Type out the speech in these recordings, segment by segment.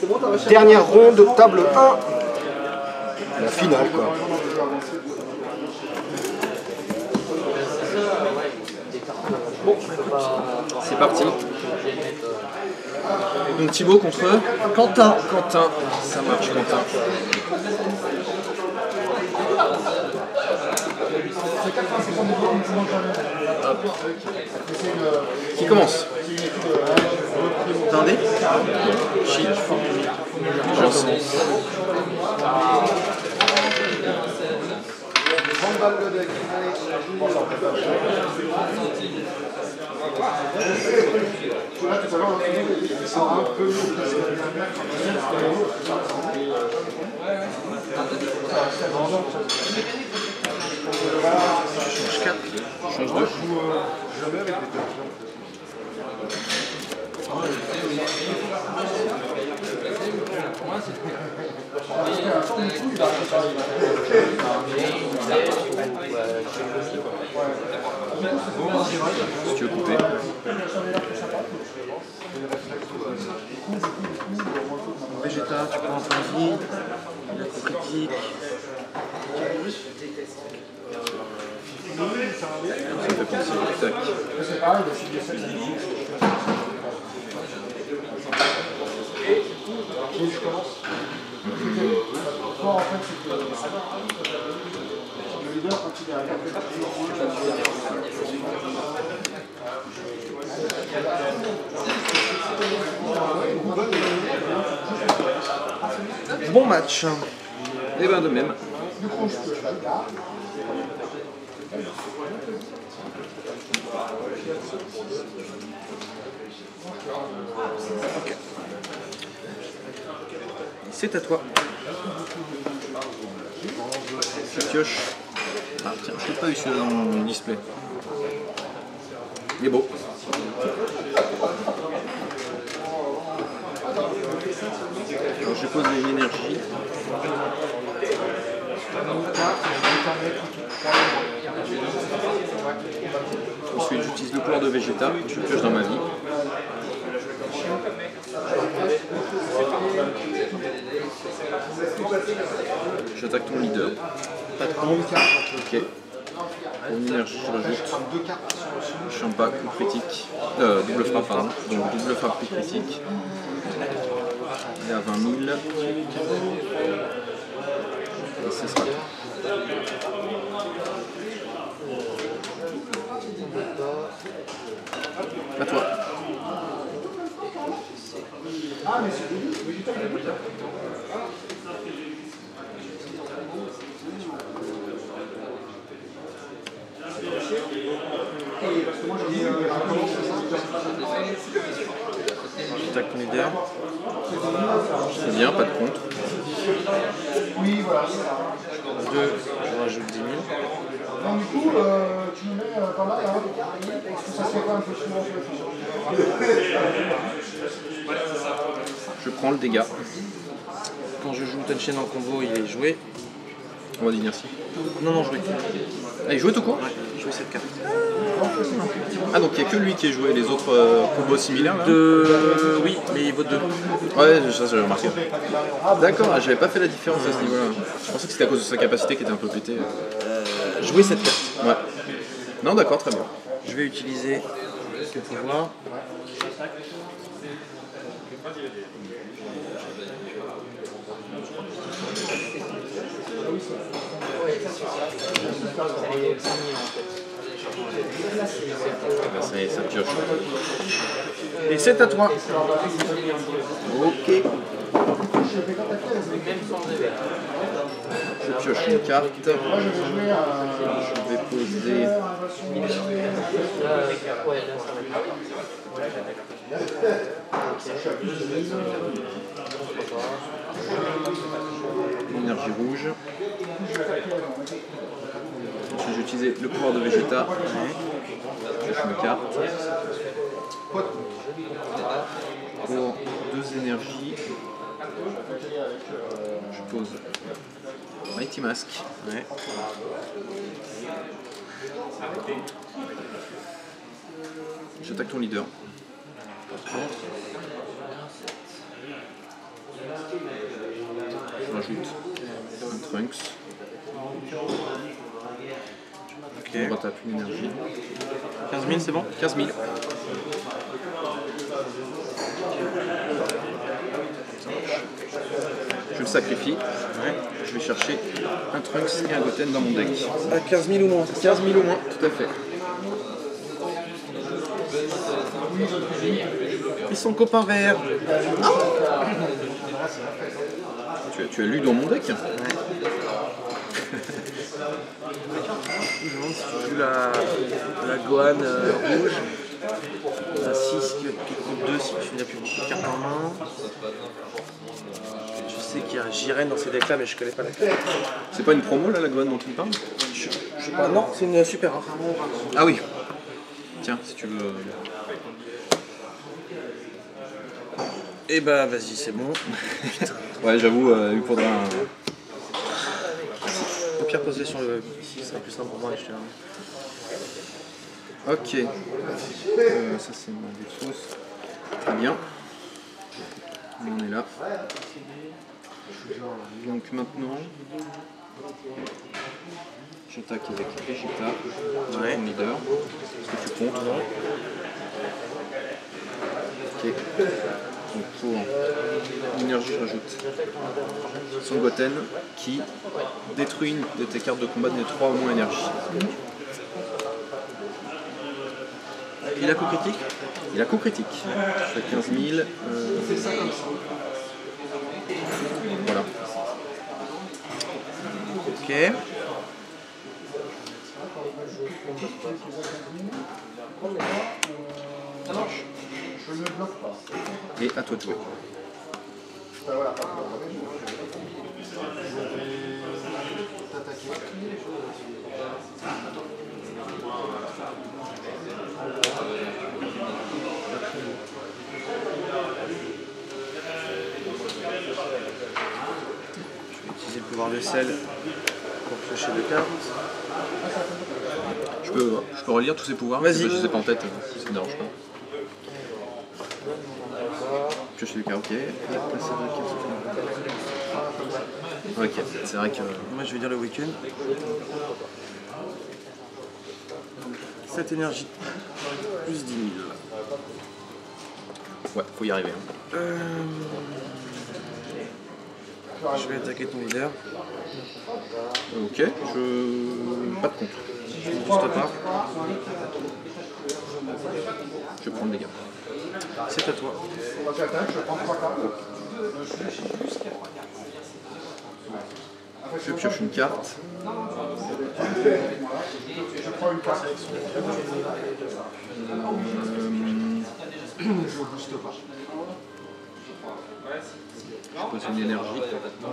Dernière ronde, table 1. La finale, quoi. Bon, c'est parti. Donc Thibaut contre Quentin. Quentin, ça marche Quentin. Hop. Qui commence? Attendez. Chi. Janson. Change 4, change 2. Si tu veux couper. Végéta, tu prends un point de vie. La critique. Ça fait penser. Tac. Bon match. Et ben de même. Ok. C'est à toi. Je pioche. Ah tiens, je l'ai pas eu celui-là dans mon display. Il est beau. Alors, je pose une énergie. Ensuite j'utilise le pouvoir de Végéta, je pioche dans ma vie. J'attaque ton leader. Pas de compte. Ok. Pour une énergie, je rajoute. Champa, coup critique. Double frappe, pardon. Donc double frappe, coup critique. Il est à 20 000. Et ce sera tout. À toi. J'attaque ton leader. C'est bien, pas de contre. 2, je rajoute 10 000. Donc du coup, tu me mets pas mal, hein. Est-ce que ça se fait pas un peu souvent sur le fichier? Je prends le dégât. Quand je joue Tenchen en combo, il est joué. On va d'inertie. Non, joué. Ah, il jouait tout court? Ouais, joué cette carte. Ah, donc il n'y a que lui qui est joué, les autres combos similaires là? Oui, mais il vaut 2. Ouais, ça j'avais remarqué. D'accord, j'avais pas fait la différence à ce niveau-là. Je pensais que c'était à cause de sa capacité qui était un peu pétée. Jouer cette carte. Ouais. Non, d'accord, très bien. Je vais utiliser ce pouvoir. Ça pioche. Et c'est à toi. Ok. Je pioche une carte. Je vais poser. Énergie rouge. Ensuite, j'ai utilisé le pouvoir de Végéta. Je pioche une carte. Pour 2 énergies, je pose Mighty Mask. Ouais. J'attaque ton leader. Je rajoute un Trunks. Ok. On retape une énergie. 15 000, c'est bon? 15 000. Je le sacrifie. Ouais. Je vais chercher un Trunks et un Goten dans mon deck. À 15 000 ou moins? 15 000 au moins, tout à fait. Ils sont copains verts. Tu as lu dans mon deck? Je me demande si tu joues la Gohan rouge. La 6 qui coûte 2 si tu n'as plus beaucoup de cartes en main. Je sais qu'il y a Jiren dans ces decks là, mais je connais pas la carte. C'est pas une promo là, la Gohan dont tu me parles? Je sais pas, non, c'est une super rare. Ah oui. Tiens, si tu veux. Et bah vas-y, c'est bon. Ouais, j'avoue, il faudra un. Au pire, poser sur le. Ici, ce sera plus simple pour moi. Ok. Ça c'est ma défausse. Très bien. On est là. Donc maintenant, j'attaque avec Vegeta, Ouais. mon leader. Est-ce que tu comptes? Non. Ok. Donc pour l'énergie, je rajoute son Goten qui détruit une de tes cartes de combat de 3 ou moins énergie. Il a coup critique? Il a coup critique. Je fais 15 000. Voilà. Ok. Je ne bloque pas. Et à toi de jouer. Voilà, pas de problème. Je vais t'attaquer. Je vais utiliser le pouvoir de sel pour piocher 2 cartes. Je peux relire tous ces pouvoirs. Vas-y. Je les ai pas en tête, ça me dérange pas. Piocher les cartes, ok. Ok, c'est vrai que. Moi je vais dire le week-end. 7 énergie. Plus 10 000. Ouais, faut y arriver. Hein. Je vais attaquer ton leader. Ok, pas de contre. Je ne booste pas. Je prends le dégât. C'est à toi. Je prends 3 cartes. Je pioche une carte. Je prends une carte. Je booste pas. Je pose une énergie.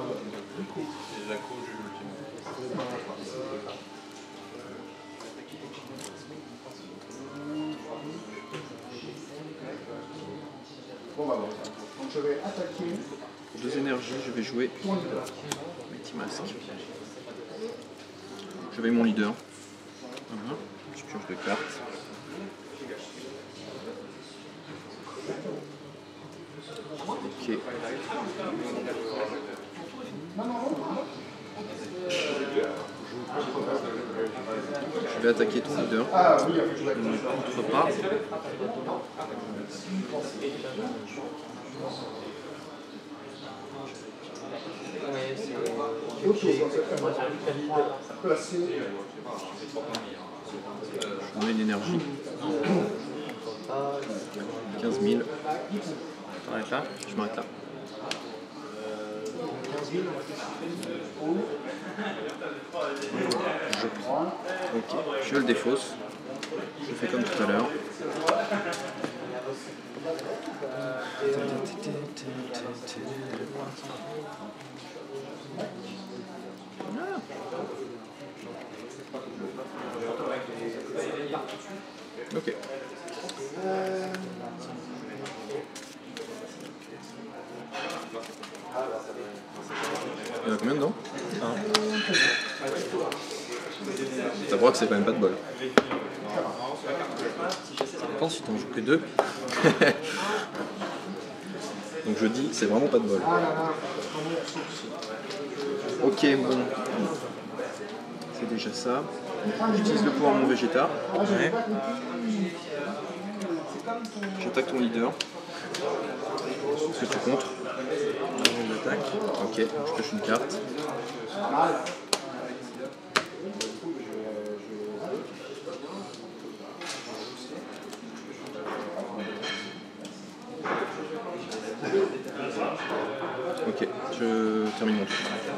Bon bah bon. Donc je vais attaquer. Pour 2 énergies, je vais jouer Ton leader. Mighty Mask. Je vais mon leader. Je pioche 2 cartes. Ok. Je vais attaquer ton leader. Ah oui, je vais Ne contre pas. placer. Je mets une énergie. 15 000. T'arrêtes là. Je m'arrête là. 15 000. Je prends. Ok. Je le défausse. Je fais comme tout à l'heure. Ok. Il y en a combien dedans? Ça voit que c'est quand même pas de bol. Ça dépend si t'en joues que 2. Donc je dis, c'est vraiment pas de bol. Ah là là, Ok, bon. C'est déjà ça. J'utilise le pouvoir de mon Vegeta. Ouais. J'attaque ton leader. Est-ce que tu contres? On attaque. Ok, je pioche une carte. Ok, je termine mon tour.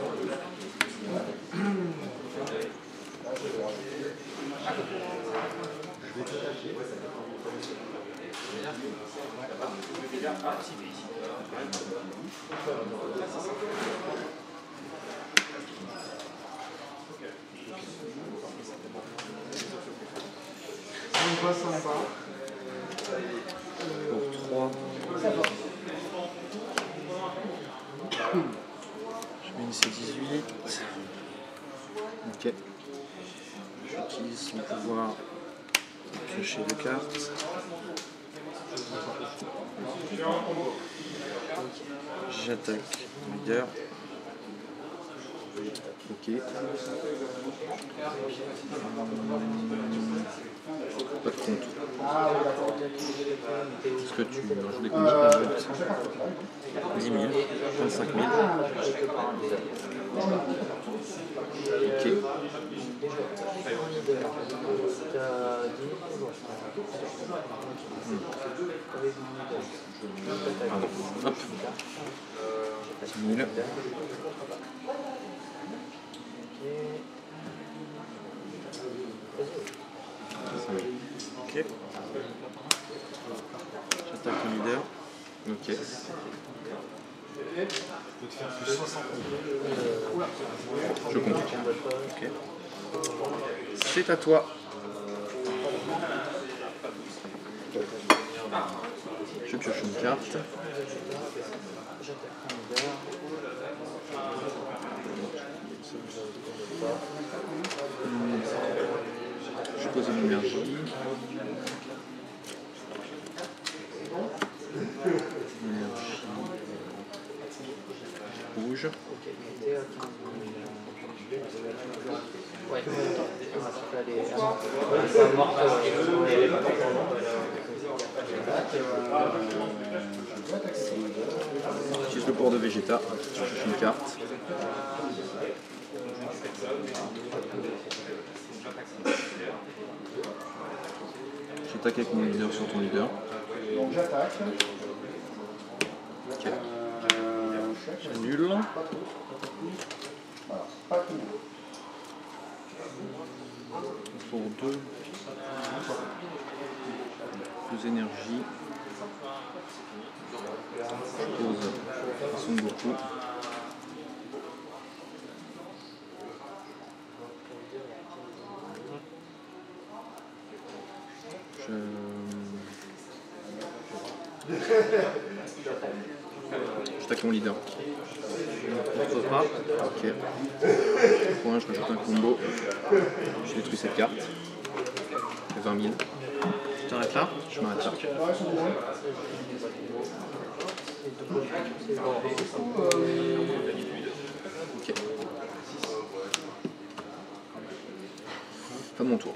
ça me va. Pour 3. Je mets une C18. Ok. J'utilise son pouvoir pour piocher 2 cartes. J'attaque mon leader. Ok. Pas de compte. Est-ce que tu rajoutes des comptes? 10 000, 25 000. Ok. Pardon. Hop. 10 000. Ok. J'attaque le leader. Ok. Je compte. Ok. C'est à toi. Je pioche une carte. Je pose une énergie. Rouge. J'utilise le pouvoir de Vegeta. Je cherche une carte. J'attaque avec mon leader sur ton leader. Donc j'attaque. Ok. C'est nul. Voilà, pas tout. Pour 2. 2 énergies. Je pose Son Goku. J'attaque mon leader. Je ne peux pas. Ok. Pour un, je rajoute un combo. Je détruis cette carte. Ça fait 20 000. Tu t'arrêtes là. Je m'arrête là. Ouais, c'est bon. Ok. Fin de mon tour.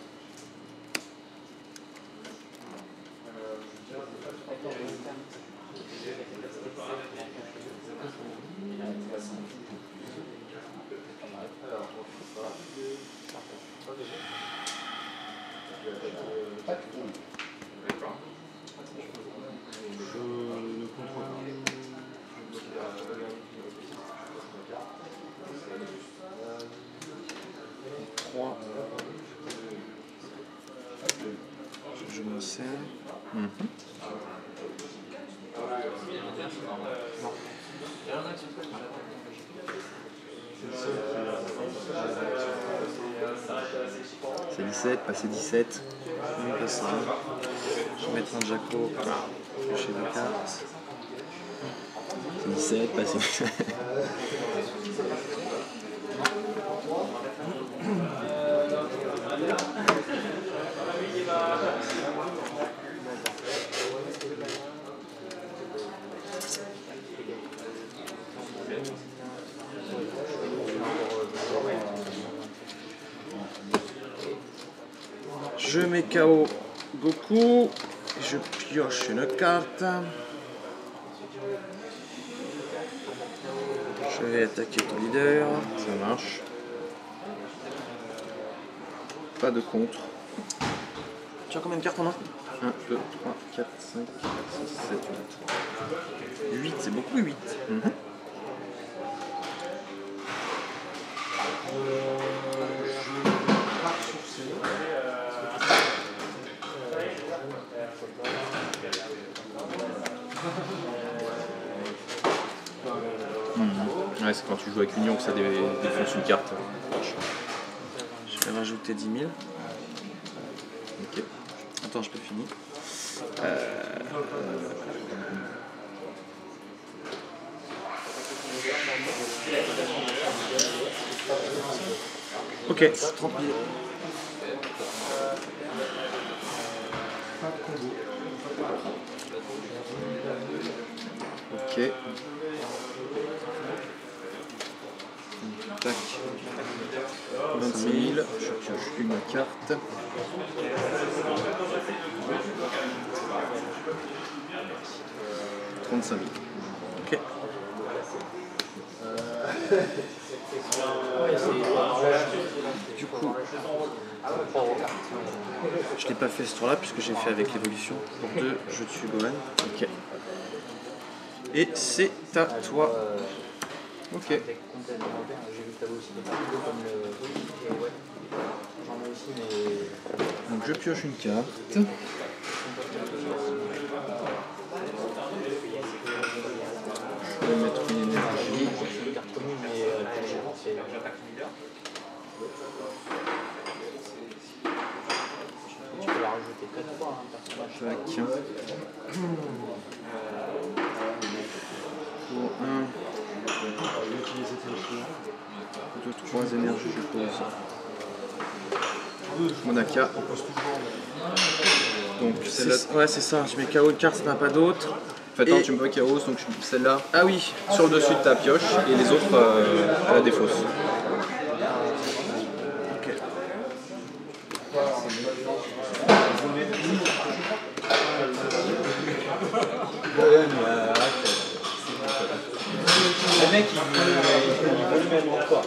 Je me sers. C'est 17, passer 17. Je passe ça. Je vais mettre un Jaco. Piocher 2 cartes. C'est 17, passer 17. Je mets KO Goku. Je pioche une carte. Je vais attaquer ton leader. Ça marche. Pas de contre. Tu as combien de cartes en main? 1, 2, 3, 4, 5, 6, 7, 8. 8, c'est beaucoup 8. Ouais, c'est quand tu joues avec Union que ça défonce une carte. Je vais rajouter 10 000. Ok. Attends, je peux finir. Ok, 30 000. Ok. Tac. 25 000. Je pioche une carte. $35 000. Ok. Du coup, je l'ai pas fait ce tour-là puisque j'ai fait avec l'évolution. Pour 2, je tue Gohan. Ok. Et c'est à toi. Ok. Donc je pioche une carte. Je vais mettre une énergie. Tu peux la rajouter 4 fois, un personnage. Tac. Pour 1, 2, 3 énergies, je pose. Monaka. Donc celle-là. Ouais, c'est ça. Je mets KO une carte, ça n'a pas d'autre. En fait, non, Et- tu me vois chaos, donc celle-là Ah oui. sur le dessus de ta pioche et les autres à la défausse. Ok. Le mec, il veut le même encore.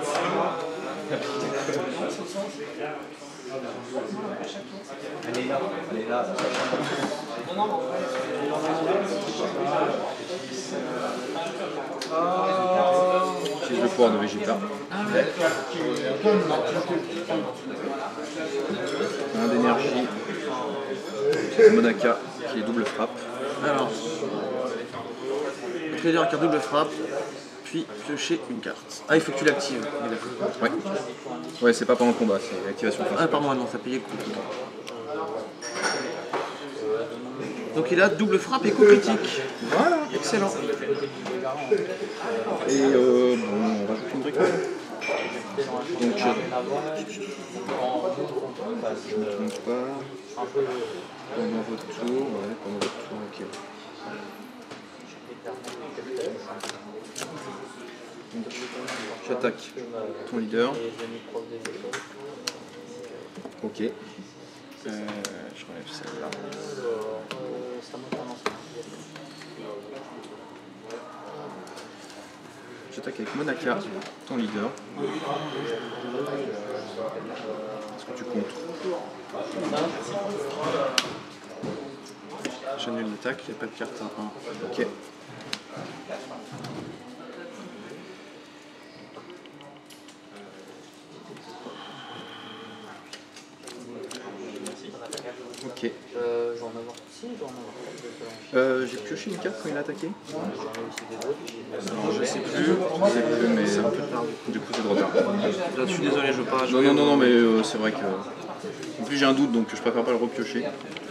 Elle est là, elle est là. J'utilise le pouvoir de Vegeta. Un d'énergie. Monaka qui est double frappe. Alors, je vais dire carte double frappe, puis piocher une carte. Ah, il faut que tu l'actives. Oui, d'accord. Ouais. Ouais, c'est pas pendant le combat, c'est l'activation Ah, face. pardon, non, ça payait le coup. Donc il a double frappe et coup critique. Voilà. Excellent. Et bon, on rajoute une bricole. Donc je ne trompe pas. Pendant votre tour, ouais, pendant votre tour, ok. Donc, j'attaque ton leader. Ok. Je relève celle-là. J'attaque avec Monaka, ton leader. Est-ce que tu comptes? J'annule l'attaque, il n'y a pas de carte à 1. Ok. Ok. J'en ai avoir. Si, j'en ai avoir. J'ai pioché une carte quand il a attaqué? J'en ai aussi des autres. Alors je sais plus, mais c'est un peu tard. Du coup c'est de retard. Là, je suis désolé, je veux pas rajouter. Non, mais c'est vrai que. En plus j'ai un doute donc je préfère pas le repiocher.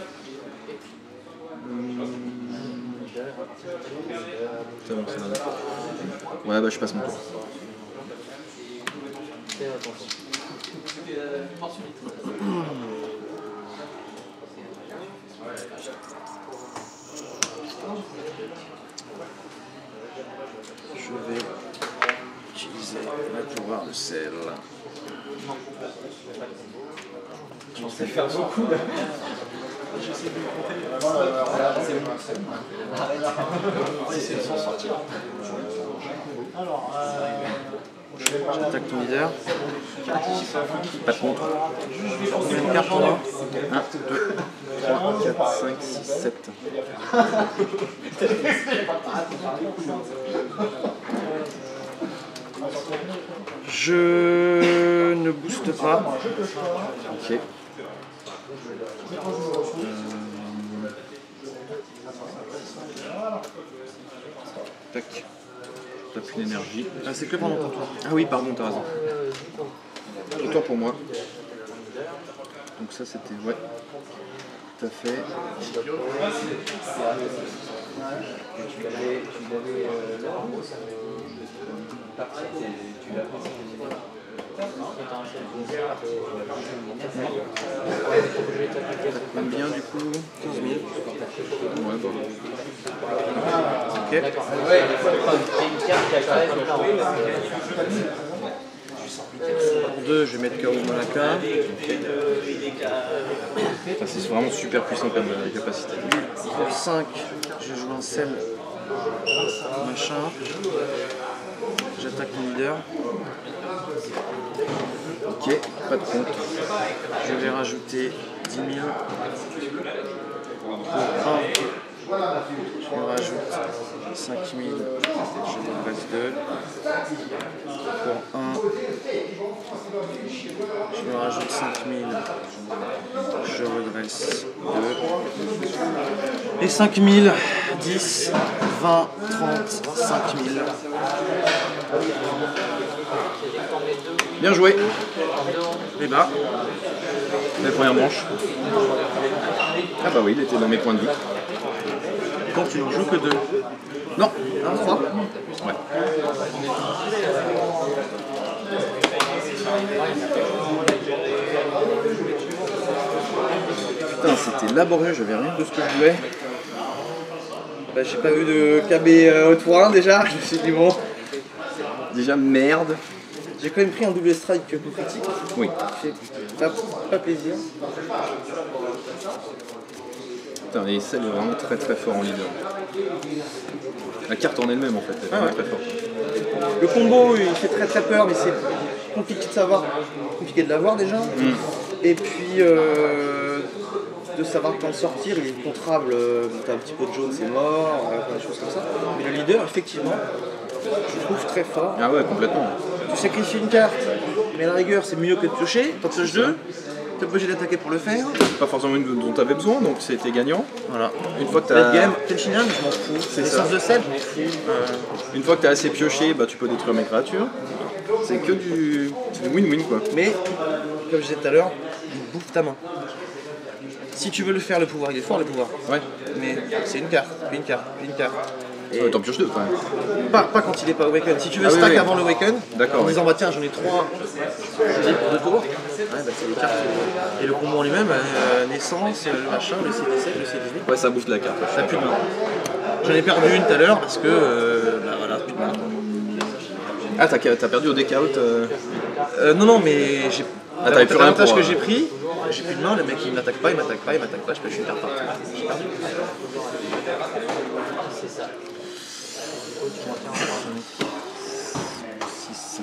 C'est bon, c'est là. Ouais, bah je passe mon tour. Fais attention. Je vais utiliser le pouvoir de sel. Je pensais faire beaucoup là. J'essaie de compter. C'est sans sortir. Alors, j'attaque ton leader. Pas de contre. Une carte pour moi. 1, 2, 3, 4, 5, 6, 7. Je ne booste pas. Ok. Tac. Tape une énergie. Ah, c'est que pendant ton tour. Ah oui, pardon, t'as raison. Autant pour moi. Donc ça c'était... Ouais. Tout à fait. Combien du coup? 15 000. Ouais, bah. Ok. Ouais, c'est une carte qui a quand même Pour 2, je vais mettre KO Malaka. Ça, c'est vraiment super puissant comme capacité. Pour 5, je joue un sel machin. J'attaque mon leader. Ok, pas de compte. Je vais rajouter 10 000. Pour 1, je me rajoute 5 000. Je me reste 2. Pour 1, je me rajoute 5 000. Je redresse 2. Et 5 000, 10, 20, 30, 5 000. Bien joué. Et bah, La première manche. Ah bah oui, il était dans mes points de vie. donc tu n'en joues que 2. Non. 1, 3. Ouais. Putain, c'était laborieux, j'avais rien de ce que je voulais. Bah, j'ai pas vu de KB au tour 1 déjà, je me suis dit bon. Déjà, merde. J'ai quand même pris un double strike coup critique. Oui. Qui fait pas plaisir. Putain, et celle est vraiment très très fort en leader. La carte en elle-même en fait, elle est vraiment très forte. Le combo il fait très très peur, mais c'est compliqué de savoir, compliqué de l'avoir déjà. Et puis de savoir quand le sortir, il est contrable. T'as un petit peu de jaune, c'est mort, des choses comme ça. Mais le leader, effectivement, je trouve très fort. Ah ouais, complètement. Tu sacrifies une carte, mais à la rigueur, c'est mieux que de piocher. T'en pioches 2, t'es obligé d'attaquer pour le faire. Pas forcément une dont tu avais besoin, donc c'était gagnant. Voilà. Une fois que Late t'as game, Tenshinhan, je m'en fous. C'est L'essence ça. de sel, je m'en fous. Une fois que tu as assez pioché, bah, tu peux détruire mes créatures. C'est que du win-win quoi. Mais, comme je disais tout à l'heure, bouffe ta main. Si tu veux le faire, le pouvoir, il est fort le pouvoir. Ouais. Mais c'est une carte, puis une carte, puis une carte. Et t'en pioches 2 quand même. Pas quand il est pas awaken. Si tu veux Ah oui, stack oui. avant le awaken, D'accord, en oui. disant bah tiens j'en ai 3 pour 2 tours, ouais, bah, c'est les cartes. Et le combo en lui-même, naissance, le machin, le C17, le C18. Ouais, ça bouffe la carte. T'as plus de main. J'en ai perdu une tout à l'heure parce que bah voilà, plus de main. Ah, t'as perdu au deck-out Non, mais j'ai. Ah, t'avais plus rien l'avantage pour, que j'ai pris, j'ai plus de main, le mec il m'attaque pas, je pêche une carte partout. J'ai perdu. C'est ça. 6.